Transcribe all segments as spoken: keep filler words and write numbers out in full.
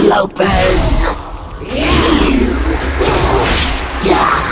interlopers! You will die!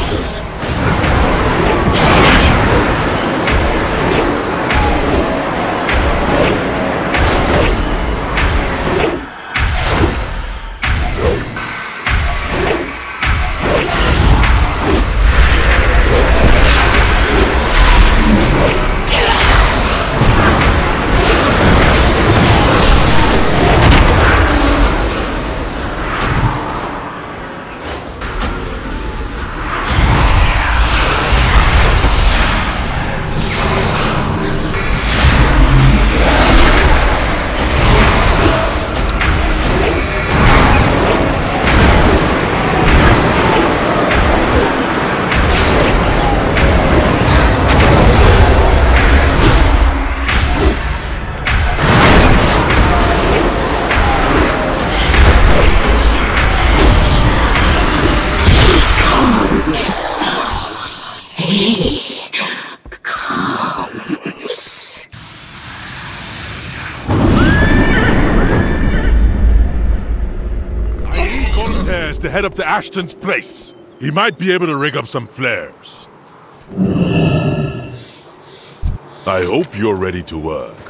To head up to Ashton's place. He might be able to rig up some flares. I hope you're ready to work.